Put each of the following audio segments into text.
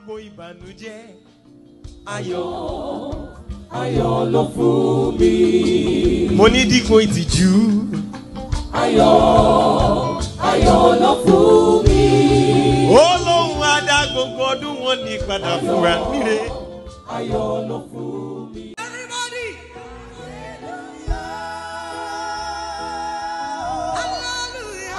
gbogbo ìbànújẹ́. Ayọ̀, ayọ̀ ló fún mi. Mo ní dípò ìtìjú. Ayọ̀, ayọ̀ ló fún mi. Olóhùn adá gbogbo ọdún wọn ní padà fúnra níre. Ayọ̀ ló fún mi. Everybody. Hallelujah.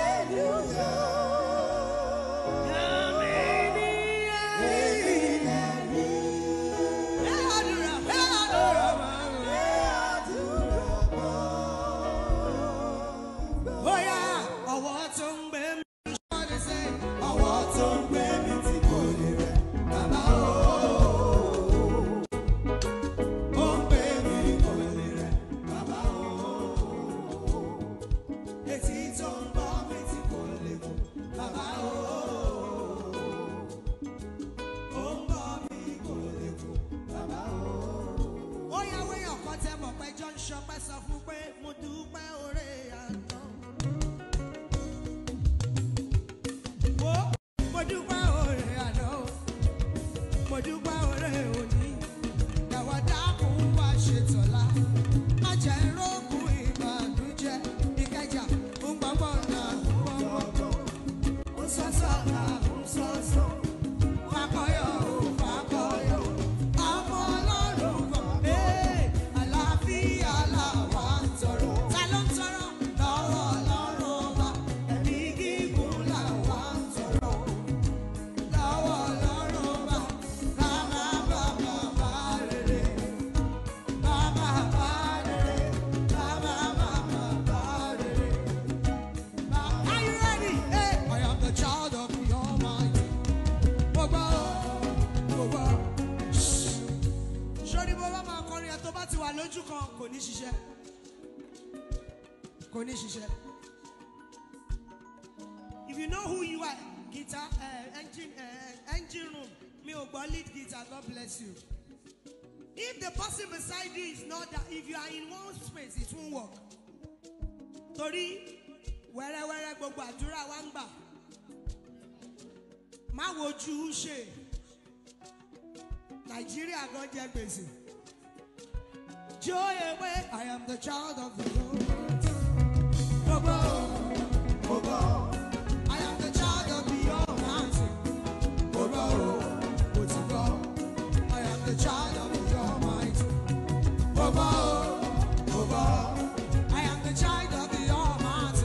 If you know who you are, guitar, engine room, me or lead guitar, God bless you. If the person beside you is not that, if you are in one space, it won't work. Tori, where go adura wamba. Ma woju she. Nigeria got their busy. Joy away, I am the child of the Lord. I am the child of the Almighty. I am the child of the Almighty. I am the child of the Almighty.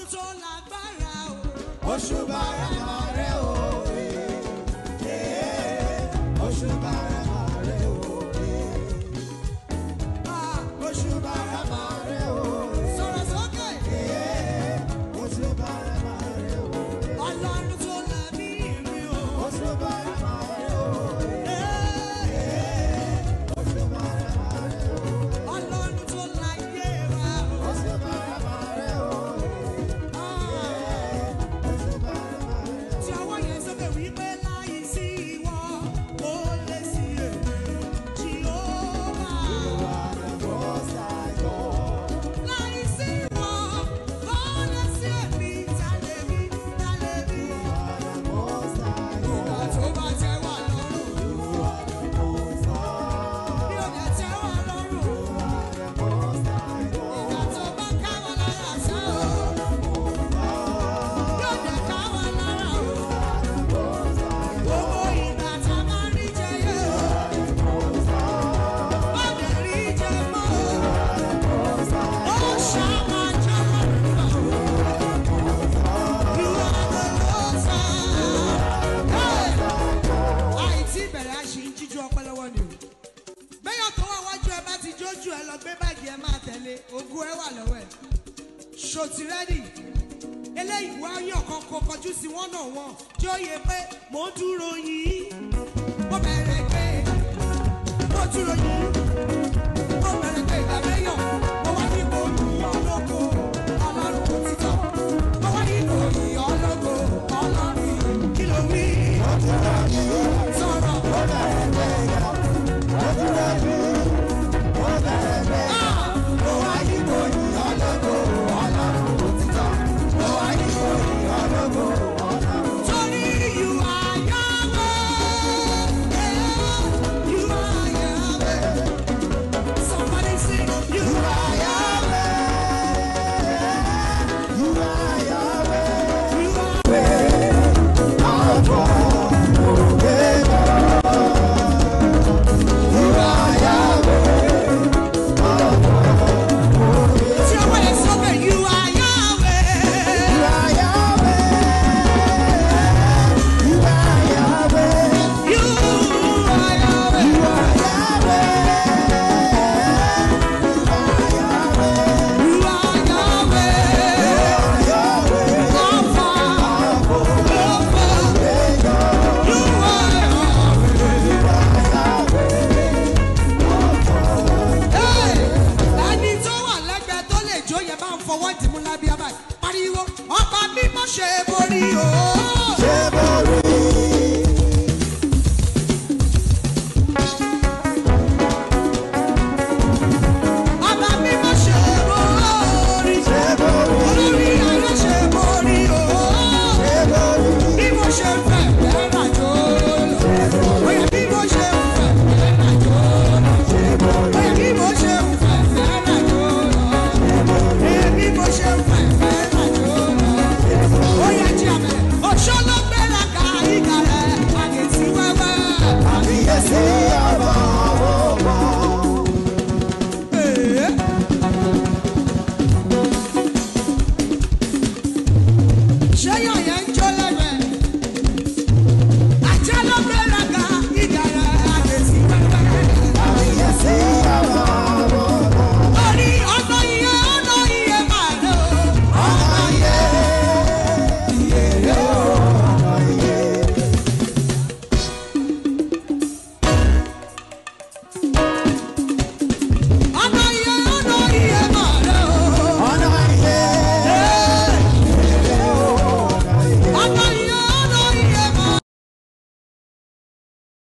tó lágbára o. Òṣùbà rẹ̀ máa rẹ̀ o. Òṣùbà rẹ̀ máa rẹ̀ o. Òṣùbà rẹ̀ máa rẹ̀ o. Sọ̀rọ̀ sókè. Òṣùbà rẹ̀ máa rẹ̀ o. Ọlọ́run tó lẹ́mí mi o. Òṣùbà rẹ̀ máa rẹ̀ o. Òṣùbà rẹ̀ máa rẹ̀ o. Ọlọ́run tó láyé wa o. Òṣùbà rẹ̀ máa rẹ̀ o. Òṣùbà rẹ̀ máa rẹ̀ o. Tí ọwọ́ yẹn sókè wípé láì sí ìwọ, ó lè sí èmi, Jèhófà. Láì sí ìwọ, ó lè sí èmi, tàlẹ́mí, tàlẹ́mí. Ìgbà tó bá tẹ́ wà lọ́rùn, bí ó dẹ̀ tẹ́ wà lọ́rùn. Ìgbà tó bá ká wa lára sá o, yóò dẹ̀ ká wa lára o. Gbogbo ìgbà tá a bá rí jẹ yé o, bá dẹ̀ rí jẹ mọ́ o. Ó ṣàmà jẹ́ lọ́rùn o. You are the Lord. Hey! Àìtí ìbẹ̀rẹ̀ àṣì ń jíjú ọpẹ́ lọ́wọ́ ni o. Bẹ́yọ̀ tó wà wájú ẹ bá ti jójú ẹ lọ gbé báàgì ẹ máa tẹ̀lé ogún ẹ wà lọ́wọ́ ẹ. Ṣòtì rẹ́dì. Eléyìí wá yàn kan kó kọjú sí wọ́n náà wọ́n tí ó yẹ pé mò ń dúró yìí. Mo bẹ̀rẹ̀ pé mo dúró yìí. Mo bẹ̀rẹ̀ pé ìgbà mẹ́yọ̀ mo wá ní mo yìn ọ́ lógo Ọlọ́run kò títọ́. Mo wá ní mo yìn ọ́ lógo Ọlọ́run kí ló wí? Sọ̀rọ̀. Mo wá ní mo yìn ọ́ lógo Ọlọ́run kò títọ́. Mo wá ní mo yìn ọ́ lógo Ọlọ́run. Torí you are Yahweh. You are Yahweh. Somebody sing, you are Yahweh. You are Yahweh. You are Alpha, Omega. You are Yahweh. Alpha, Omega. tí ọwọ́ yẹn sókè, you are Yahweh. You are Yahweh. You are Yahweh. You are Yahweh. You are Yahweh. You are Yahweh. Yahweh. Alpha, Omega. You are Hey! Ẹni tó wà lẹ́gbẹ̀ẹ́ tó lè jó yẹn bá ń fọwọ́ dìmú lábíyá báyìí. Pariwo, ọba mímọ́ ṣe borí o.